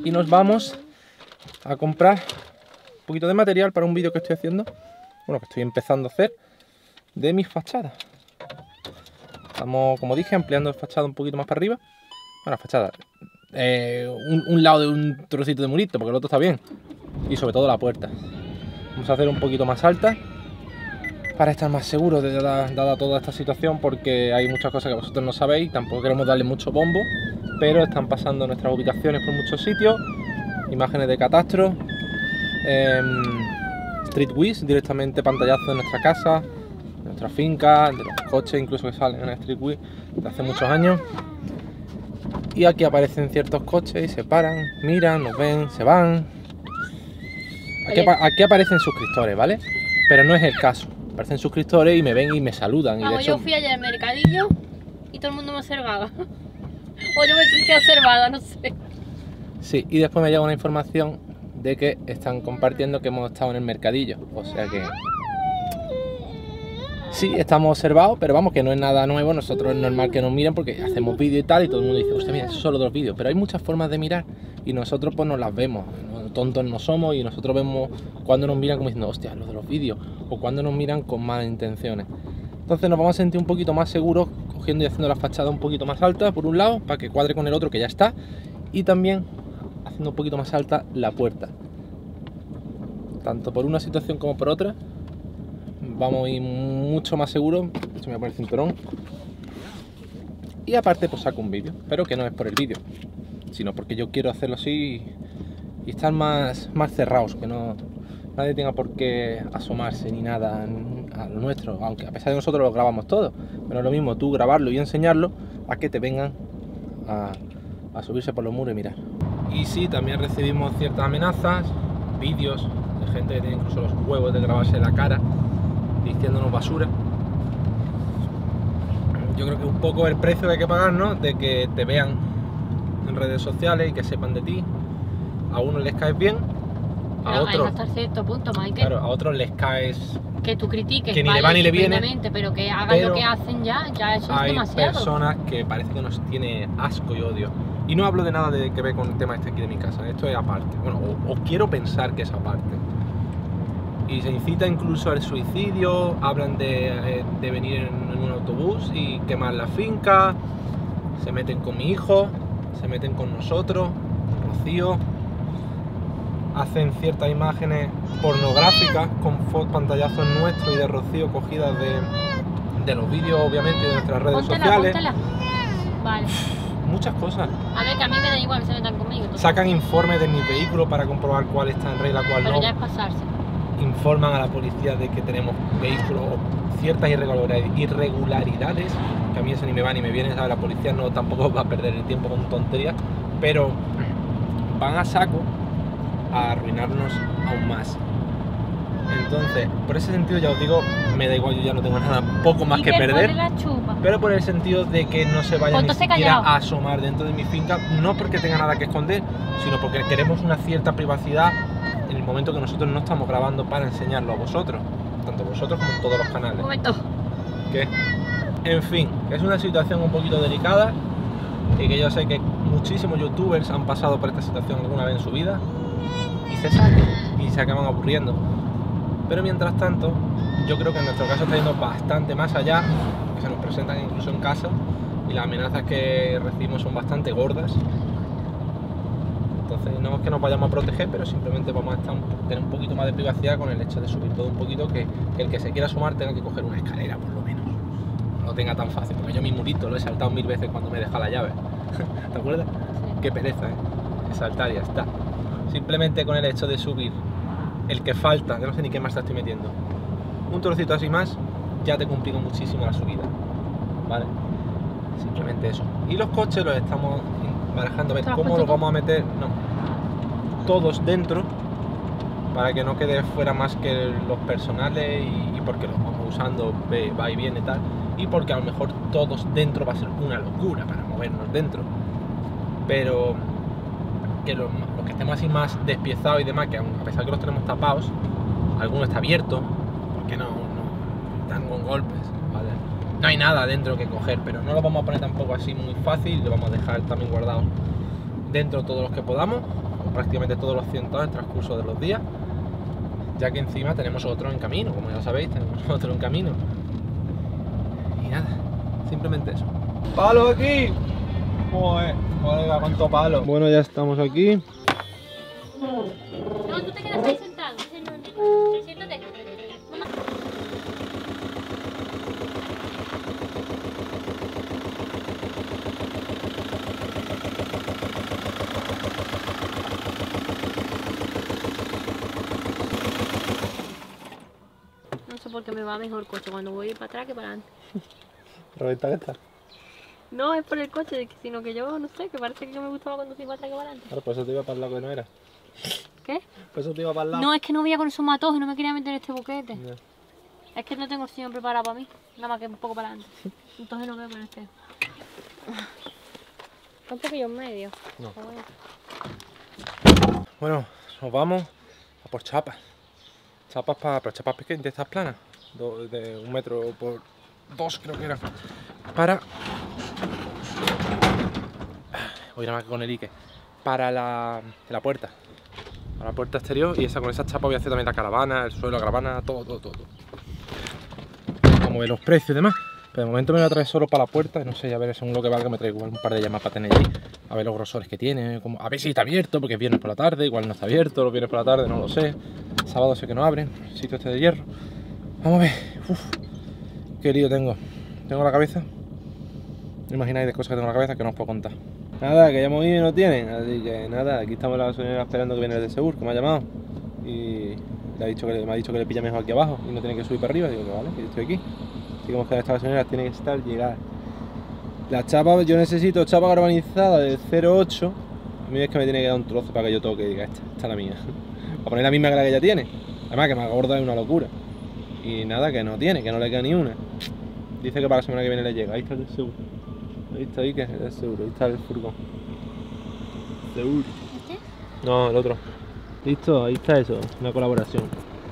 y nos vamos a comprar un poquito de material para un vídeo que estoy haciendo, bueno, que estoy empezando a hacer, de mis fachadas. Estamos, como dije, ampliando la fachada un poquito más para arriba. Bueno, fachada, un lado de un trocito de murito, porque el otro está bien. Y sobre todo la puerta. Vamos a hacer un poquito más alta para estar más seguros dada toda esta situación, porque hay muchas cosas que vosotros no sabéis, tampoco queremos darle mucho bombo, pero están pasando nuestras ubicaciones por muchos sitios, imágenes de catastro, Streetwiz, directamente pantallazo de nuestra casa, de nuestra finca, de los coches incluso que salen en Streetwiz de hace muchos años. Y aquí aparecen ciertos coches y se paran, miran, nos ven, se van. Aquí aparecen suscriptores, ¿vale? Pero no es el caso. Aparecen suscriptores y me ven y me saludan. Vamos, y de hecho, yo fui ayer al mercadillo y todo el mundo me observaba. O yo me sentí observada, no sé. sí, y después me llega una información de que están compartiendo que hemos estado en el mercadillo. O sea que... sí, estamos observados, pero vamos, que no es nada nuevo. Nosotros es normal que nos miren porque hacemos vídeo y tal, y todo el mundo dice, hostia, mira, eso es solo de los vídeos. Pero hay muchas formas de mirar y nosotros pues nos las vemos. Tontos no somos y nosotros vemos cuando nos miran como diciendo, hostia, lo de los vídeos, o cuando nos miran con malas intenciones. Entonces nos vamos a sentir un poquito más seguros cogiendo y haciendo la fachada un poquito más alta por un lado, para que cuadre con el otro que ya está, y también haciendo un poquito más alta la puerta. Tanto por una situación como por otra vamos a ir mucho más seguros. De hecho, me voy a poner el cinturón. Y aparte pues saco un vídeo, pero que no es por el vídeo, sino porque yo quiero hacerlo así y estar más cerrados, que no nadie tenga por qué asomarse ni nada a lo nuestro, aunque a pesar de nosotros lo grabamos todo, pero es lo mismo tú grabarlo y enseñarlo a que te vengan a subirse por los muros y mirar. Y sí, también recibimos ciertas amenazas, vídeos de gente que tiene incluso los huevos de grabarse la cara diciéndonos basura. Yo creo que un poco el precio que hay que pagar, ¿no? De que te vean en redes sociales y que sepan de ti. A unos les caes bien, a otros hasta cierto punto, Michael. Claro, a otros les caes Que tú critiques, que ni vale, le va ni le viene, pero que hagan lo que hacen ya eso es hay demasiado. personas que parece que nos tiene asco y odio. Y no hablo de nada que ver con el tema este aquí de mi casa, esto es aparte. Bueno, o quiero pensar que es aparte. Y se incita incluso al suicidio, hablan de venir en un autobús y quemar la finca, se meten con mi hijo, se meten con nosotros, Rocío, hacen ciertas imágenes pornográficas con pantallazos nuestros y de Rocío cogidas de los vídeos, obviamente, de nuestras redes sociales. Póntela. Vale. Muchas cosas. A ver, que a mí me da igual que se metan conmigo. Sacan informes de mi vehículo para comprobar cuál está en regla, cuál pero no. ya es pasarse. Informan a la policía de que tenemos vehículos o ciertas irregularidades, que a mí eso ni me va ni me viene, ¿sabes? La policía no tampoco va a perder el tiempo con tonterías, pero van a saco a arruinarnos aún más. Entonces, por ese sentido ya os digo, me da igual, yo ya no tengo nada, poco más que perder, pero por el sentido de que no se vayan ni siquiera a asomar dentro de mi finca, no porque tenga nada que esconder, sino porque queremos una cierta privacidad en el momento que nosotros no estamos grabando para enseñarlo a vosotros, tanto vosotros como en todos los canales. Un momento. ¿Qué? En fin, que es una situación un poquito delicada y que yo sé que muchísimos youtubers han pasado por esta situación alguna vez en su vida y se acaban aburriendo. Pero mientras tanto, yo creo que en nuestro caso está yendo bastante más allá, que se nos presentan incluso en casa y las amenazas que recibimos son bastante gordas. Entonces no es que nos vayamos a proteger, pero simplemente vamos a tener un poquito más de privacidad con el hecho de subir todo un poquito, que el que se quiera sumar tenga que coger una escalera por lo menos. No lo tenga tan fácil, porque yo mi murito lo he saltado 1000 veces cuando me deja la llave. ¿Te acuerdas? Sí. Qué pereza, ¿eh? Saltar y ya está. Simplemente con el hecho de subir el que falta, yo no sé ni qué más te estoy metiendo, un trocito así más, ya te complica muchísimo la subida, ¿vale? Simplemente eso. Y los coches los estamos barajando a ver cómo los vamos a meter, no, todos dentro, para que no quede fuera más que los personales y porque los vamos usando, va y viene y tal, y porque a lo mejor todos dentro va a ser una locura para movernos dentro, pero que los que estemos así más despiezados y demás, que a pesar que los tenemos tapados, alguno está abierto, porque no están con golpes, ¿vale? No hay nada dentro que coger, pero no lo vamos a poner tampoco así muy fácil, lo vamos a dejar también guardado dentro todos los que podamos, prácticamente todos los cientos en el transcurso de los días, ya que encima tenemos otro en camino, como ya sabéis, tenemos otro en camino. Y nada, simplemente eso. ¡Palo aquí! Joder, colega, cuánto palo. Bueno, ya estamos aquí. No, tú te quedas ahí sentado. Siéntate. No sé por qué me va mejor el coche cuando voy para atrás que para adelante. Roberta, ¿qué tal? No, es por el coche, sino que yo, no sé, que parece que yo me gustaba conducir para atrás que para adelante. Claro, por eso te iba para el lado que no era. ¿Qué? Por eso te iba para el lado. No, es que no veía con esos matojos, no me quería meter en este boquete. Ya. Es que no tengo el señor preparado para mí, nada más que un poco para adelante. Entonces no veo con este. Un poquillo en medio. No. Pero bueno. Bueno, nos vamos a por chapas. Chapas pero chapas pequeñas, de estas planas. De 1 metro por 2 creo que eran. Para... Voy nada más que con el Ike. Para la puerta. Para la puerta exterior y con esa chapa voy a hacer también la caravana, el suelo, la caravana, todo. Vamos a ver los precios y demás. Pero de momento me voy a traer solo para la puerta, y no sé, a ver según lo que valga me traigo igual un par de llamas para tener ahí. A ver los grosores que tiene, a ver si está abierto, porque es viernes por la tarde, igual no está abierto, los viernes por la tarde, no lo sé. Sábado sé que no abren, sitio este de hierro. Vamos a ver, qué lío tengo. Tengo la cabeza, no imagináis de cosas que tengo en la cabeza que no os puedo contar. Nada, que ya hemos ido y no tienen, así que nada, aquí estamos en la gasolinera esperando que viene el de Segur, que me ha llamado. Y me ha dicho que le pilla mejor aquí abajo y no tiene que subir para arriba, digo que vale, que yo estoy aquí. Así que hemos quedado esta gasolinera, tiene que estar llegar. La chapa, yo necesito chapa galvanizada de 0,8. A mí es que me tiene que dar un trozo para que yo toque y diga, esta es la mía. A poner la misma que la que ella tiene. Además que más gorda es una locura. Y nada, que no tiene, que no le queda ni una. Dice que para la semana que viene le llega. Ahí está el seguro. Ahí está Ike, el seguro. Ahí está el furgón. Seguro. ¿Este? No, el otro. Listo, ahí está eso, una colaboración.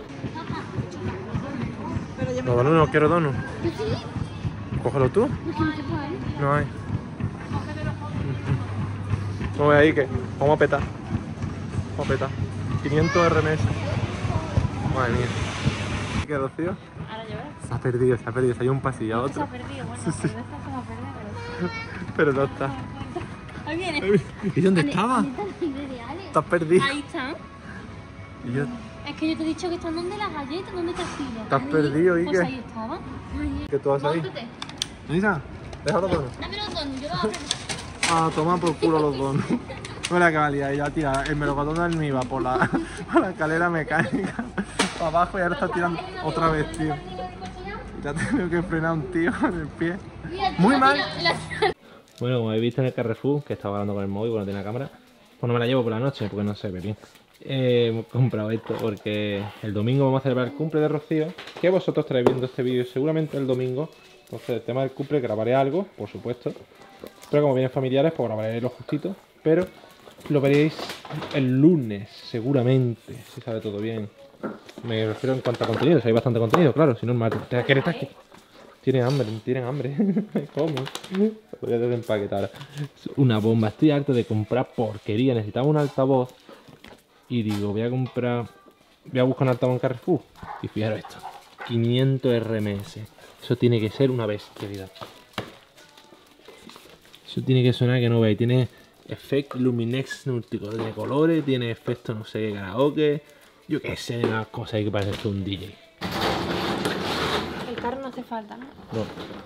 No, donut, no quiero donut. Cógelo tú. No hay. No voy ahí que vamos a petar. 500 RMS. Madre mía. ¿Qué, Rocío? Ahora yo. Se ha perdido. Hay un pasillo a otro. Se ha perdido, bueno, Sí. pero esta se me ha perdido, Pero no está. Ahí viene. ¿Y dónde estaba? Estás perdido. Ahí está. Y yo, Es que yo te he dicho que están donde las galletas, ¿dónde te has ido? Estás perdido, Ike. Pues ahí estaba. ¿qué tú vas ahí? Móntate. Lisa, deja los donuts. Dame los donuts, yo los abro. Ah, toma por culo los donuts. Mira que valía, ya tira el melocotón de almíbar por la escalera mecánica para abajo y ahora está tirando otra vez, tío. Ya tengo que frenar a un tío en el pie. Muy mal. Bueno, como habéis visto en el Carrefour, que estaba hablando con el móvil porque no tenía cámara, pues no me la llevo por la noche porque no se ve bien. Hemos comprado esto porque el domingo vamos a celebrar el cumple de Rocío, que vosotros estaréis viendo este vídeo seguramente el domingo. Entonces el tema del cumple grabaré algo, por supuesto, pero como vienen familiares pues grabaré lo justito, pero lo veréis el lunes seguramente, si sale todo bien. Me refiero en cuanto a contenido, si hay bastante contenido, claro, si no es mal. Tienen hambre. ¿Cómo? Voy a desempaquetar. Una bomba, estoy harto de comprar porquería, necesitaba un altavoz. Y digo, voy a buscar un altavoz en Carrefour. Y fijaros esto, 500 RMS. Eso tiene que ser una bestialidad. Eso tiene que sonar que no veis. Tiene efecto Luminex multicolor de colores, tiene efecto no sé qué karaoke. Yo qué sé, unas cosas ahí que parece esto un DJ. El carro no hace falta, ¿no? No.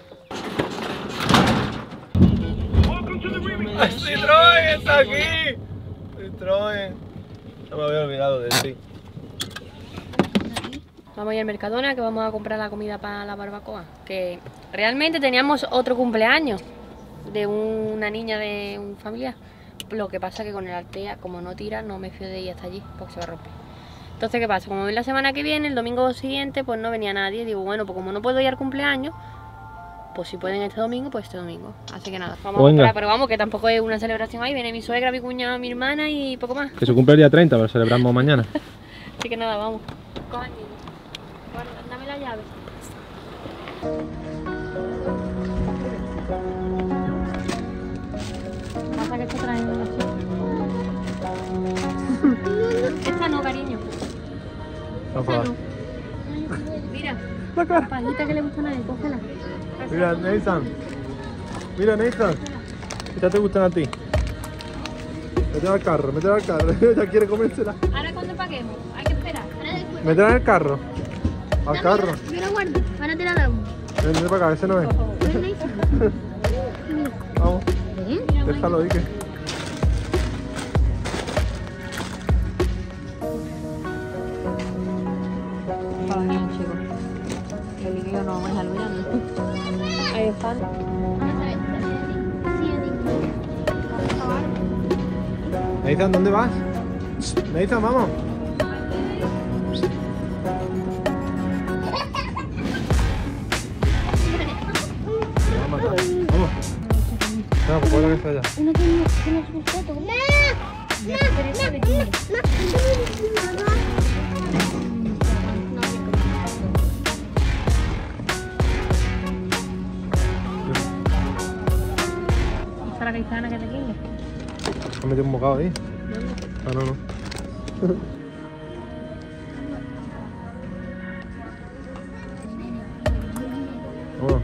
¡Citroën está aquí! ¡Citroën! No me había olvidado de ti. Vamos a ir al Mercadona que vamos a comprar la comida para la barbacoa. Que realmente teníamos otro cumpleaños de una niña de un familiar. Lo que pasa que con el Altea, como no tira, no me fío de ir hasta allí porque se va a romper. Entonces, ¿qué pasa? Como es la semana que viene, el domingo siguiente, pues no venía nadie. Digo, bueno, pues como no puedo ir al cumpleaños, pues si pueden este domingo, pues este domingo. Así que nada, vamos a comprar, pero vamos, que tampoco es una celebración ahí. Viene mi suegra, mi cuñado, mi hermana y poco más. Que se cumple el día 30, pero celebramos mañana. Así que nada, vamos. Coge al niño. Bueno, dame la llave. Pasa que esto trae invitación. Esa no. Mira, La cara. pajita que le gusta a nadie, cógela. Mira, Nathan. Mira, Nathan. Ya te gustan a ti. Métela al carro, métela al carro. Ya quiere comérsela. Ahora cuando paguemos, hay que esperar. Métela en el carro. Al carro. Yo la guardo, ahora te la damos. Ven para acá, ese no es. Vamos, déjalo ahí que. Para los niños, chicos. El líquido no vamos a dejarlo mirando. Ahí están. Nathan, ¿dónde vas? Nathan, vamos. Vamos. No, pues la que está allá. Uno tiene su foto. ¿Esa la caizana que te quiere? ¿Has metido un bocado ahí? Ah, no, no. Vámonos.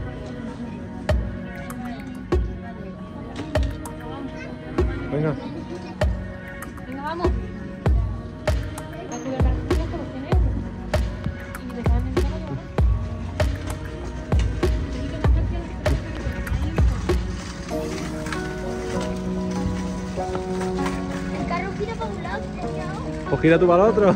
Venga. Venga, vamos. Va a subir a la cocina por los 100 euros. Y te salen en el carro. El carro gira para un lado, señor. Pues gira tú para el otro.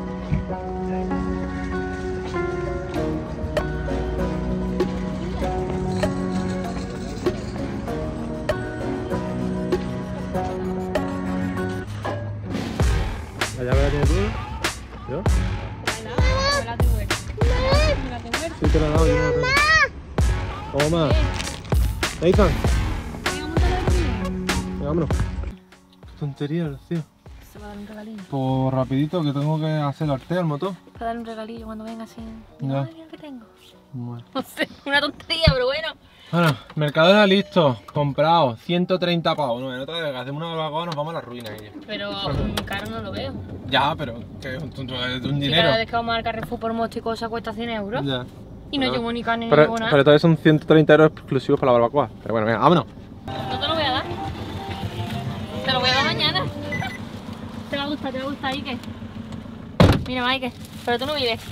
¿La llave la tienes tú? ¿Yo? Sí, te la he dado, yo no la tengo. Toma. Nathan, venga, vámonos. Qué tontería, Rocío. Se va a dar un regalillo. Pues rapidito, que tengo que hacer el artea al motor. Para dar un regalillo cuando venga así. Ya. Madre mía, ¿qué tengo? Bueno. No sé, una tontería, pero bueno. Bueno, Mercadona listo, comprado, 130 pavos. No, no te digas, hacemos una barbacoa, nos vamos a la ruina ella. Pero caro no lo veo. Ya, pero que es un Si dinero. cada vez que vamos al Carrefour por mosto y cosas cuesta 100 euros. Ya. Y no Pero- llevo ni carne ni Pero, llevo nada. pero todavía son 130 euros exclusivos para la barbacoa. Pero bueno, venga, vámonos. No te lo voy a dar. Te lo voy a dar mañana. Te va a gustar, Ike. Mira, Ike. Pero tú no vives.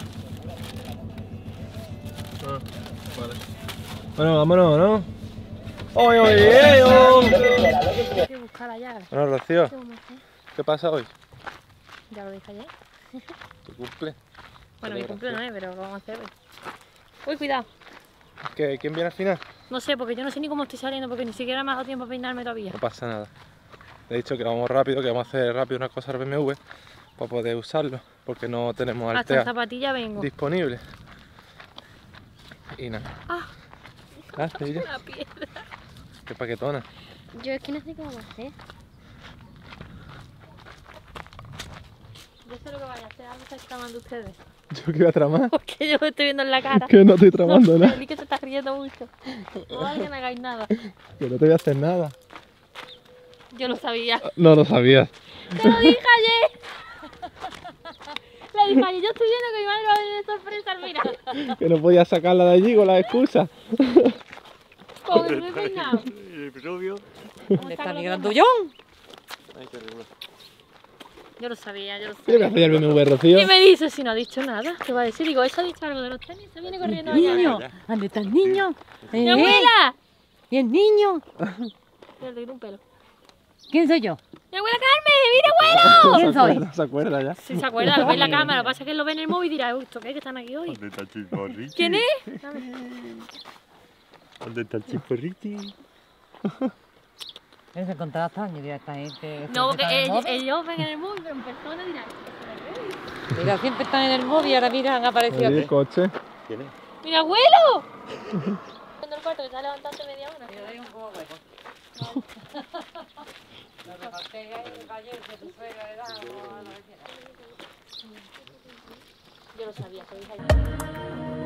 Vale. Bueno, vámonos, ¿no? ¡Oye, oye, oye! Hay que buscar la llave. Bueno, Rocío, ¿Qué vamos a hacer? ¿qué pasa hoy? Ya lo dije ayer. Tu cumple. Bueno, mi cumple no es, pero ¿qué vamos a hacer hoy? Uy, cuidado. ¿Quién viene al final? No sé, porque yo no sé ni cómo estoy saliendo, porque ni siquiera me ha dado tiempo a peinarme todavía. No pasa nada. Le he dicho que vamos rápido, que vamos a hacer rápido unas cosas al BMW para poder usarlo, porque no tenemos Hasta en Altea zapatilla vengo. disponible. Y nada. Ah, Hazte ella. una piedra. Qué paquetona. Yo es que no sé qué vamos a hacer. Yo sé lo que vaya a hacer, algo se está tramando ustedes. Yo que iba a tramar. Porque yo lo estoy viendo en la cara. Que no estoy tramando nada. El que se está riendo mucho. No vale que me hagáis nada. Que no te voy a hacer nada. Yo lo sabía. No lo sabías. ¡Te lo dije ayer! Le dije ayer, yo estoy viendo que mi madre va a venir de sorpresa, mira. Que no podías sacarla de allí con las excusas. Con el nuevo peinado. ¿Dónde está mi grandullón? Yo lo sabía, yo lo ¿Qué le sabía. hace el BMW, Rocío? ¿Qué me dice si no ha dicho nada? ¿Qué va a decir? Digo, ¿eso ha dicho algo de los tenis? Se viene corriendo Niño, allá. ¿dónde está el niño? ¡Mi abuela! ¿Y el niño? Le doy un pelo. ¿Quién soy yo? ¡Mi abuela Carmen! ¡Mira, abuelo! ¿Quién soy? No se acuerda ya. Si se acuerda, lo ve en la cámara. Lo que pasa es que él lo ve en el móvil y dirá, ¿esto qué? ¿Que están aquí hoy? ¿Dónde está el chisporriti? ¿Quién es? ¿Dónde está el chisporriti? Él se encontraba hasta años, dirá esta gente. No, porque siempre están en el ellos ven en el móvil, pero en persona dirán, móvil. Mira, siempre están en el móvil y ahora mira, han aparecido Ahí el aquí. coche. ¿Quién es? ¡mira, abuelo! Cuando el cuarto que está levantando media hora. Yo doy un poco de hueco. Lo reparté ayer que tu suegra le da a la vecina. Yo lo sabía, que dije ayer.